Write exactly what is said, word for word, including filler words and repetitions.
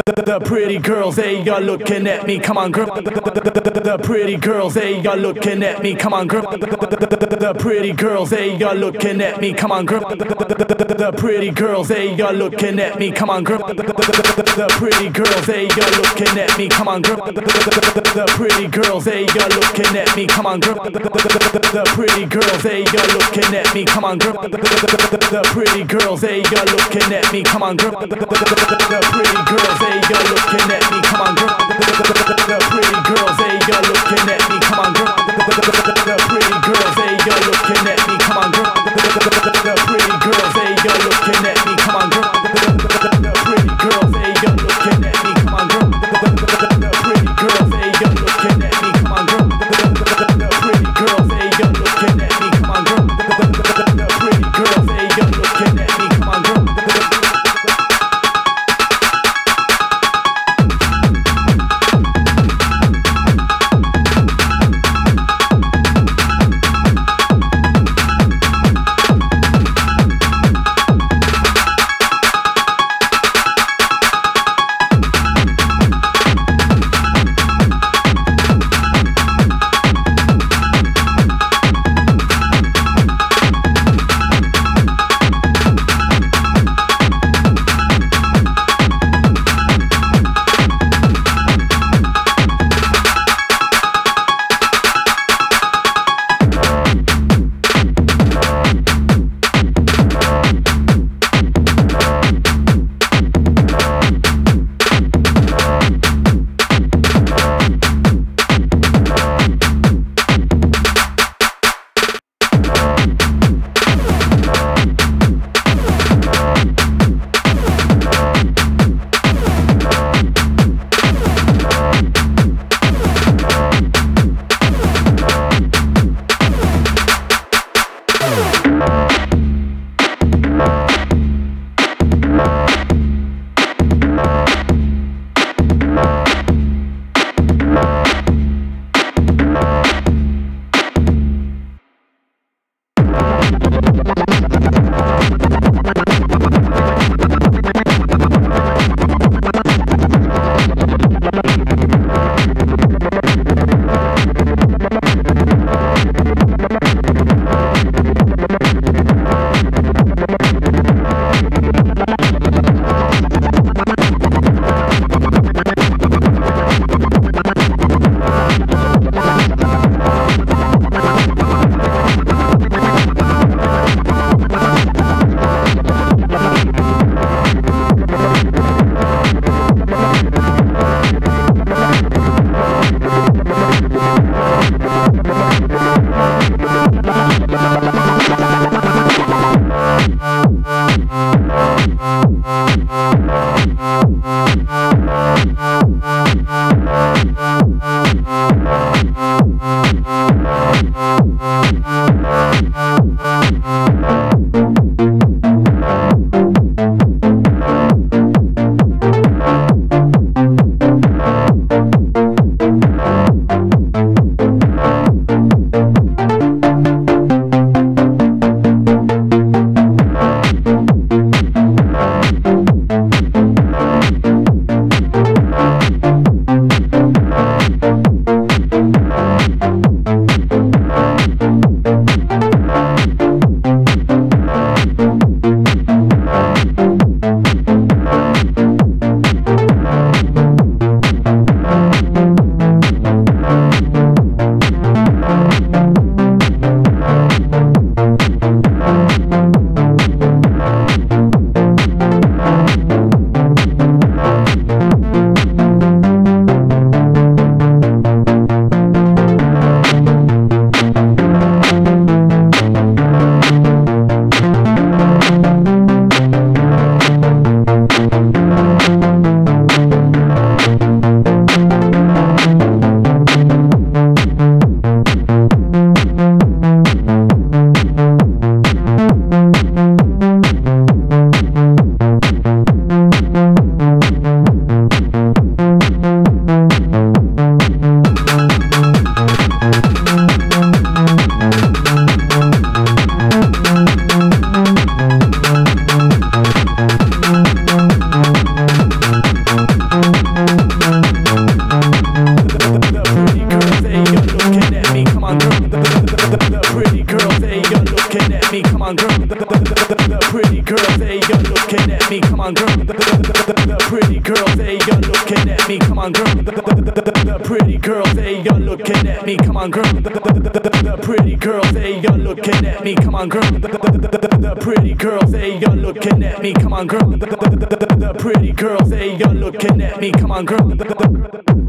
The pretty girls, they are looking at me, come on girl. The pretty girls, they are looking at me, come on girl. The pretty girls, they are looking at me, come on girl. The pretty girls, they are looking at me, come on girl. The pretty girls, they are looking at me, come on girl. The pretty girls, they are looking at me, come on girl. The pretty girls, they are looking at me, come on girl. The pretty girls, they are looking at me, come on girl. The pretty girls, they are looking at me, come on girl. The pretty girls, they are looking at me, come on girl. The pretty girls, they are looking at me, come on girl. The pretty girls, they are looking at me, come on girl. The pretty girls, they are looking at me, come on girl. The pretty girls, they are looking at me, come on girl. The pretty girls, they are looking at me, come on girl. The pretty girls, they are looking at me, come on girl. looking at me, come on, girl. The pretty girls, they are looking at me, come on, girl. The pretty girls, they are looking at me, come on, girl. The pretty girls, they are looking at me, come on, girl. The pretty girls, they are looking at me, come on, girl. The pretty girls, they are looking at me, come on, girl. The pretty girls, they are looking at me, come on, girl.